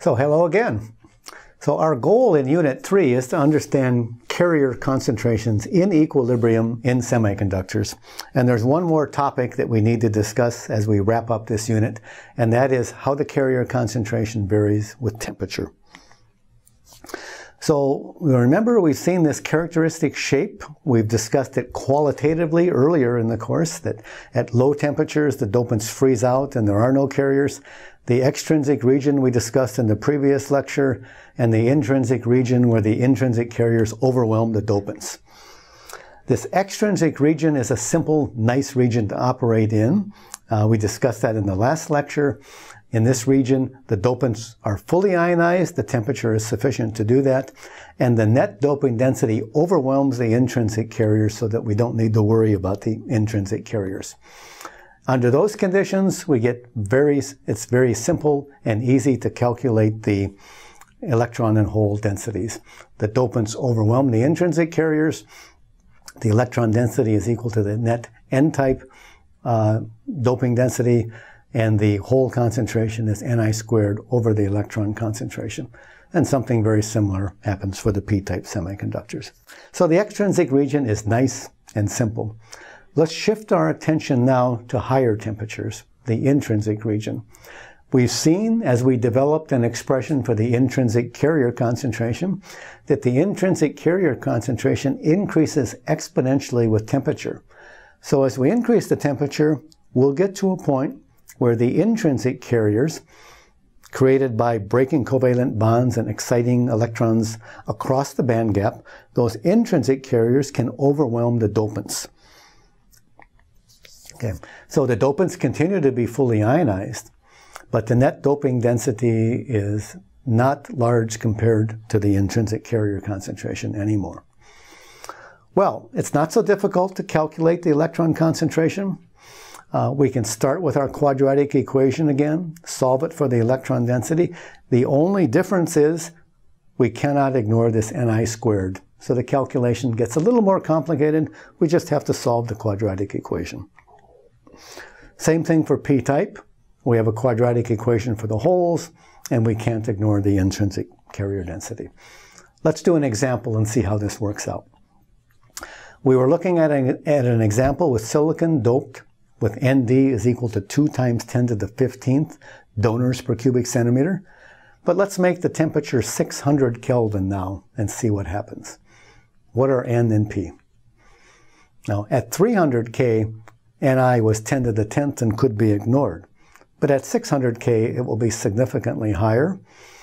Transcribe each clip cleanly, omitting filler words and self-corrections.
So hello again. So our goal in Unit 3 is to understand carrier concentrations in equilibrium in semiconductors. And there's one more topic that we need to discuss as we wrap up this unit, and that is how the carrier concentration varies with temperature. So remember, we've seen this characteristic shape. We've discussed it qualitatively earlier in the course, that at low temperatures the dopants freeze out and there are no carriers. The extrinsic region we discussed in the previous lecture, and the intrinsic region where the intrinsic carriers overwhelm the dopants. This extrinsic region is a simple, nice region to operate in. We discussed that in the last lecture. In this region, the dopants are fully ionized, the temperature is sufficient to do that, and the net doping density overwhelms the intrinsic carriers so that we don't need to worry about the intrinsic carriers. Under those conditions, we get it's very simple and easy to calculate the electron and hole densities. The dopants overwhelm the intrinsic carriers. The electron density is equal to the net n-type doping density, and the hole concentration is Ni squared over the electron concentration. And something very similar happens for the p-type semiconductors. So the extrinsic region is nice and simple. Let's shift our attention now to higher temperatures, the intrinsic region. We've seen, as we developed an expression for the intrinsic carrier concentration, that the intrinsic carrier concentration increases exponentially with temperature. So as we increase the temperature, we'll get to a point where the intrinsic carriers, created by breaking covalent bonds and exciting electrons across the band gap, those intrinsic carriers can overwhelm the dopants. Okay. So the dopants continue to be fully ionized, but the net doping density is not large compared to the intrinsic carrier concentration anymore. Well, it's not so difficult to calculate the electron concentration. We can start with our quadratic equation again, solve it for the electron density. The only difference is we cannot ignore this Ni squared. So the calculation gets a little more complicated. We just have to solve the quadratic equation. Same thing for p-type. We have a quadratic equation for the holes, and we can't ignore the intrinsic carrier density. Let's do an example and see how this works out. We were looking at an example with silicon doped with Nd is equal to 2 times 10 to the 15th donors per cubic centimeter. But let's make the temperature 600 Kelvin now and see what happens. What are N and P? Now, at 300 K, Ni was 10 to the 10th and could be ignored. But at 600 K, it will be significantly higher.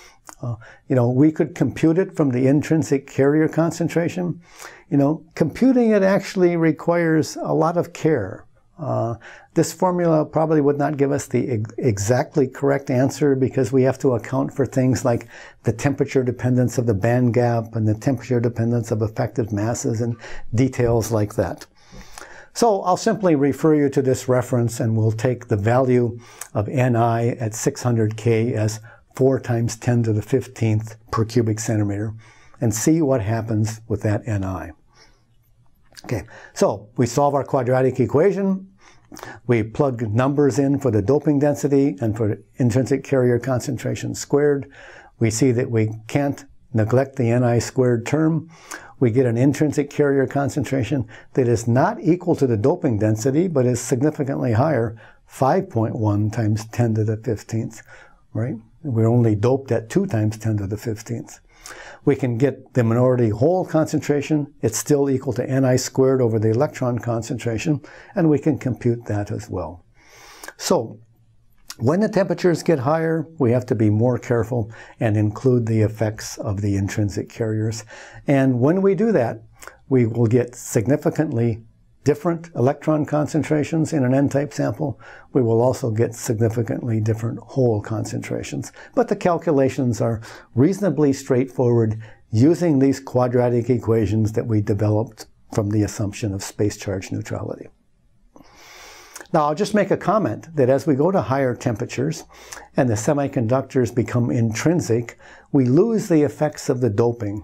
We could compute it from the intrinsic carrier concentration. Computing it actually requires a lot of care. This formula probably would not give us the exactly correct answer because we have to account for things like the temperature dependence of the band gap and the temperature dependence of effective masses and details like that. So I'll simply refer you to this reference, and we'll take the value of Ni at 600 K as 4 times 10 to the 15th per cubic centimeter and see what happens with that Ni. Okay, so we solve our quadratic equation. We plug numbers in for the doping density and for intrinsic carrier concentration squared. We see that we can't neglect the Ni squared term. We get an intrinsic carrier concentration that is not equal to the doping density, but is significantly higher, 5.1 times 10 to the 15th, right? We're only doped at 2 times 10 to the 15th. We can get the minority hole concentration. It's still equal to Ni squared over the electron concentration, and we can compute that as well. So when the temperatures get higher, we have to be more careful and include the effects of the intrinsic carriers. And when we do that, we will get significantly different electron concentrations in an N-type sample. We will also get significantly different hole concentrations. But the calculations are reasonably straightforward using these quadratic equations that we developed from the assumption of space charge neutrality. Now, I'll just make a comment that as we go to higher temperatures and the semiconductors become intrinsic, we lose the effects of the doping.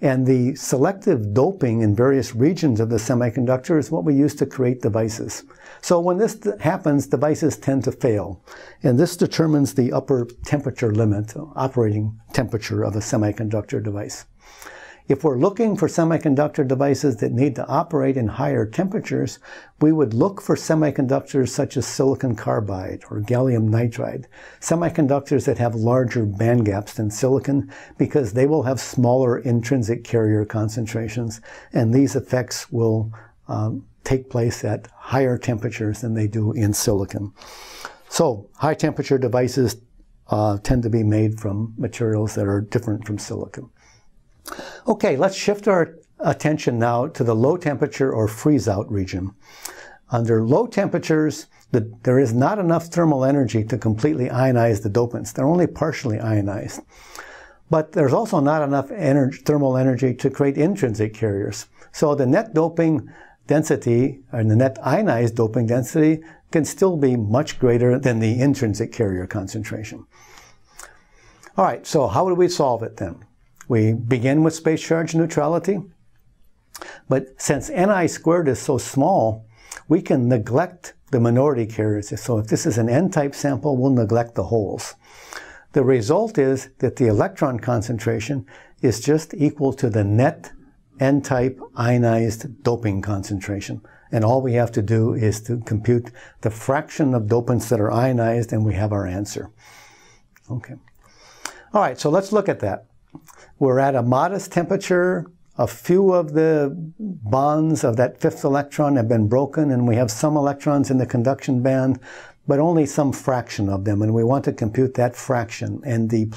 And the selective doping in various regions of the semiconductor is what we use to create devices. So when this happens, devices tend to fail. And this determines the upper temperature limit, operating temperature of a semiconductor device. If we're looking for semiconductor devices that need to operate in higher temperatures, we would look for semiconductors such as silicon carbide or gallium nitride, semiconductors that have larger band gaps than silicon because they will have smaller intrinsic carrier concentrations, and these effects will take place at higher temperatures than they do in silicon. So high temperature devices tend to be made from materials that are different from silicon. Okay, let's shift our attention now to the low temperature or freeze-out region. Under low temperatures, there is not enough thermal energy to completely ionize the dopants. They're only partially ionized. But there's also not enough thermal energy to create intrinsic carriers. So the net doping density, or the net ionized doping density, can still be much greater than the intrinsic carrier concentration. All right, so how do we solve it then? We begin with space charge neutrality, but since Ni squared is so small, we can neglect the minority carriers. So if this is an N-type sample, we'll neglect the holes. The result is that the electron concentration is just equal to the net N-type ionized doping concentration. And all we have to do is to compute the fraction of dopants that are ionized, and we have our answer. Okay. All right, so let's look at that. We're at a modest temperature. A few of the bonds of that fifth electron have been broken, and we have some electrons in the conduction band, but only some fraction of them, and we want to compute that fraction, Nd+.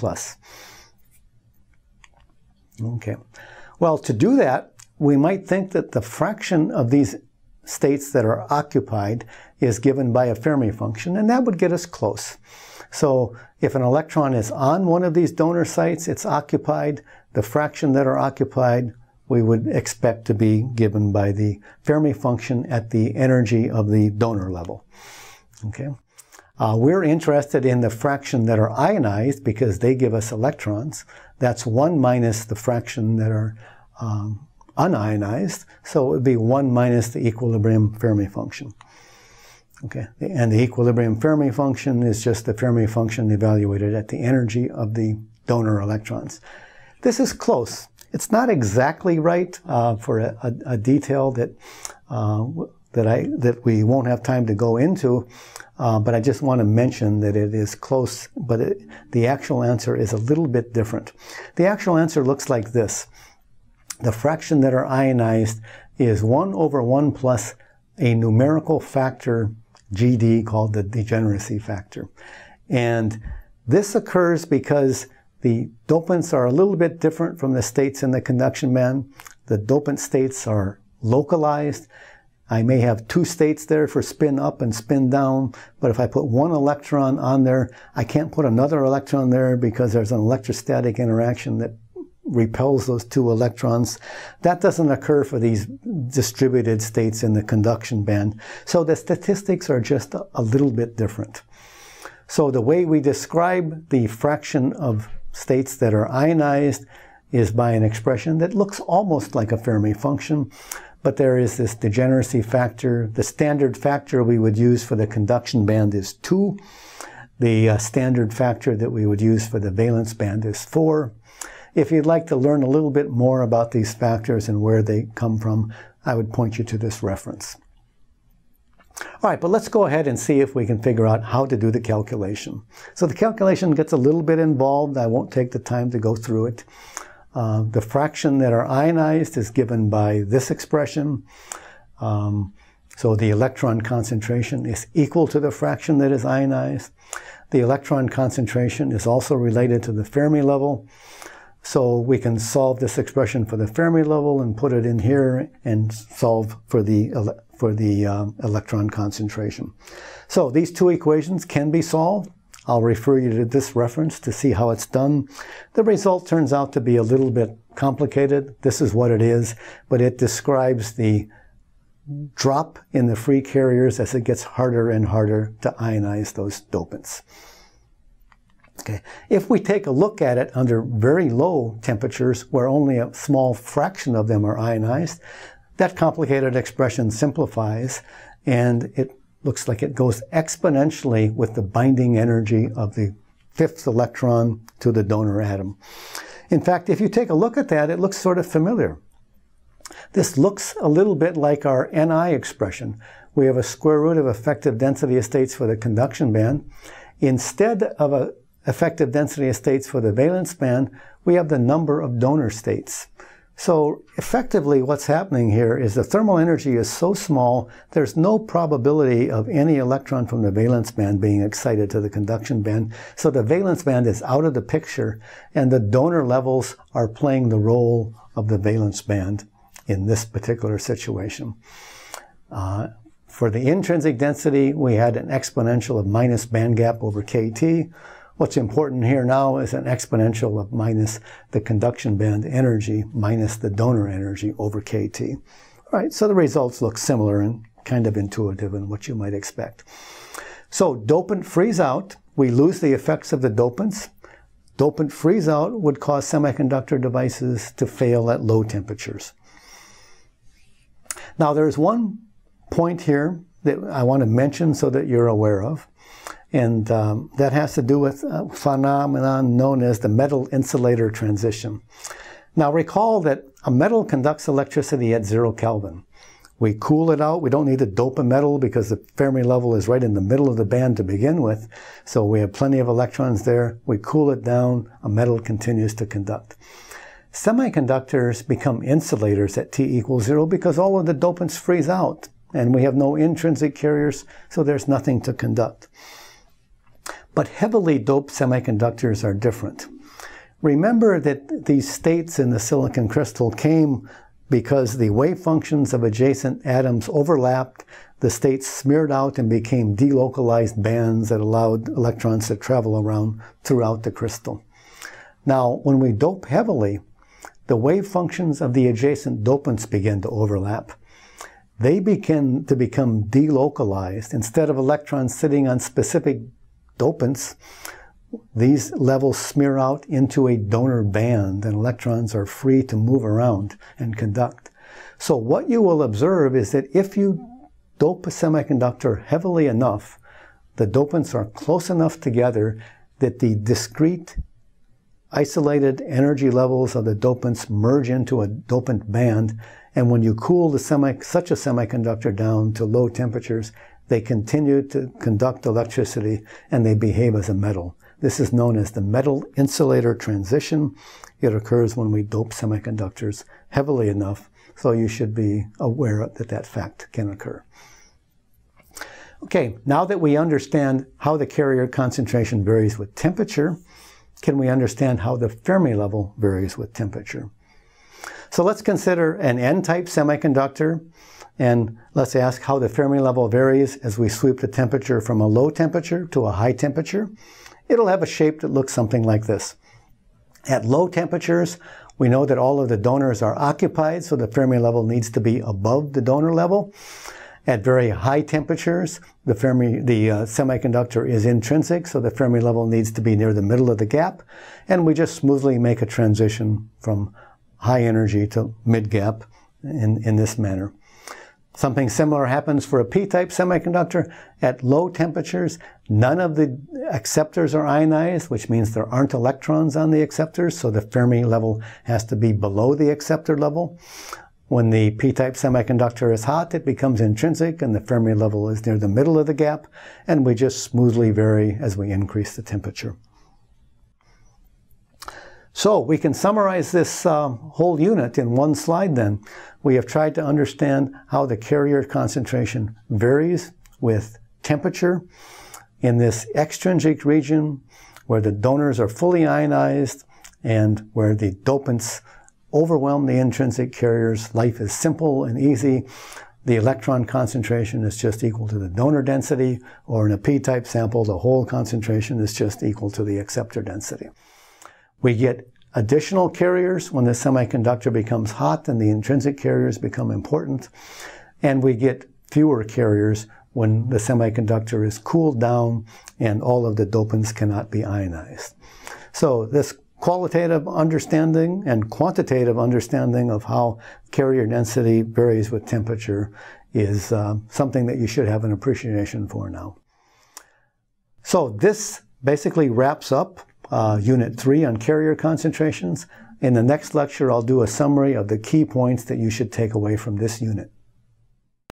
Okay. Well, to do that, we might think that the fraction of these states that are occupied is given by a Fermi function, and that would get us close. So if an electron is on one of these donor sites, it's occupied. The fraction that are occupied, we would expect to be given by the Fermi function at the energy of the donor level. Okay. We're interested in the fraction that are ionized because they give us electrons. That's 1 minus the fraction that are unionized. So it would be 1 minus the equilibrium Fermi function. Okay, and the equilibrium Fermi function is just the Fermi function evaluated at the energy of the donor electrons. This is close. It's not exactly right for a detail that we won't have time to go into, but I just want to mention that it is close, but the actual answer is a little bit different. The actual answer looks like this. The fraction that are ionized is 1 over 1 plus a numerical factor GD called the degeneracy factor. And this occurs because the dopants are a little bit different from the states in the conduction band. The dopant states are localized. I may have 2 states there for spin up and spin down, but if I put 1 electron on there, I can't put another electron there because there's an electrostatic interaction that repels those 2 electrons. That doesn't occur for these distributed states in the conduction band. So the statistics are just a little bit different. So the way we describe the fraction of states that are ionized is by an expression that looks almost like a Fermi function, but there is this degeneracy factor. The standard factor we would use for the conduction band is 2. The standard factor that we would use for the valence band is 4. If you'd like to learn a little bit more about these factors and where they come from, I would point you to this reference. All right, but let's go ahead and see if we can figure out how to do the calculation. So the calculation gets a little bit involved. I won't take the time to go through it. The fraction that are ionized is given by this expression. So the electron concentration is equal to the fraction that is ionized. The electron concentration is also related to the Fermi level. So we can solve this expression for the Fermi level and put it in here and solve for the electron concentration. So these 2 equations can be solved. I'll refer you to this reference to see how it's done. The result turns out to be a little bit complicated. This is what it is, but it describes the drop in the free carriers as it gets harder and harder to ionize those dopants. Okay. If we take a look at it under very low temperatures, where only a small fraction of them are ionized, that complicated expression simplifies, and it looks like it goes exponentially with the binding energy of the fifth electron to the donor atom. In fact, if you take a look at that, it looks sort of familiar. This looks a little bit like our Ni expression. We have a square root of effective density of states for the conduction band. Instead of a effective density of states for the valence band, we have the number of donor states. So effectively what's happening here is the thermal energy is so small, there's no probability of any electron from the valence band being excited to the conduction band. So the valence band is out of the picture, and the donor levels are playing the role of the valence band in this particular situation. For the intrinsic density, we had an exponential of minus band gap over kT. What's important here now is an exponential of minus the conduction band energy minus the donor energy over kT. All right, so the results look similar and kind of intuitive in what you might expect. So dopant freeze out, we lose the effects of the dopants. Dopant freeze out would cause semiconductor devices to fail at low temperatures. Now there's one point here that I want to mention so that you're aware of. And that has to do with a phenomenon known as the metal-insulator transition. Now recall that a metal conducts electricity at 0 Kelvin. We cool it out. We don't need to dope a metal because the Fermi level is right in the middle of the band to begin with. So we have plenty of electrons there. We cool it down. A metal continues to conduct. Semiconductors become insulators at T equals 0 because all of the dopants freeze out. And we have no intrinsic carriers, so there's nothing to conduct. But heavily doped semiconductors are different. Remember that these states in the silicon crystal came because the wave functions of adjacent atoms overlapped, the states smeared out and became delocalized bands that allowed electrons to travel around throughout the crystal. Now, when we dope heavily, the wave functions of the adjacent dopants begin to overlap. They begin to become delocalized. Instead of electrons sitting on specific dopants, these levels smear out into a donor band, and electrons are free to move around and conduct. So what you will observe is that if you dope a semiconductor heavily enough, the dopants are close enough together that the discrete isolated energy levels of the dopants merge into a dopant band, and when you cool such a semiconductor down to low temperatures, they continue to conduct electricity and they behave as a metal. This is known as the metal-insulator transition. It occurs when we dope semiconductors heavily enough, so you should be aware that that fact can occur. Okay, now that we understand how the carrier concentration varies with temperature, can we understand how the Fermi level varies with temperature? So let's consider an N-type semiconductor, and let's ask how the Fermi level varies as we sweep the temperature from a low temperature to a high temperature. It'll have a shape that looks something like this. At low temperatures, we know that all of the donors are occupied, so the Fermi level needs to be above the donor level. At very high temperatures, the semiconductor is intrinsic, so the Fermi level needs to be near the middle of the gap, and we just smoothly make a transition from high energy to mid-gap in this manner. Something similar happens for a p-type semiconductor. At low temperatures, none of the acceptors are ionized, which means there aren't electrons on the acceptors, so the Fermi level has to be below the acceptor level. When the p-type semiconductor is hot, it becomes intrinsic, and the Fermi level is near the middle of the gap, and we just smoothly vary as we increase the temperature. So we can summarize this whole unit in one slide then. We have tried to understand how the carrier concentration varies with temperature in this extrinsic region where the donors are fully ionized and where the dopants overwhelm the intrinsic carriers. Life is simple and easy. The electron concentration is just equal to the donor density, or in a p-type sample, the whole concentration is just equal to the acceptor density. We get additional carriers when the semiconductor becomes hot and the intrinsic carriers become important, and we get fewer carriers when the semiconductor is cooled down and all of the dopants cannot be ionized. So this qualitative understanding and quantitative understanding of how carrier density varies with temperature is something that you should have an appreciation for now. So this basically wraps up Unit 3 on carrier concentrations. In the next lecture, I'll do a summary of the key points that you should take away from this unit.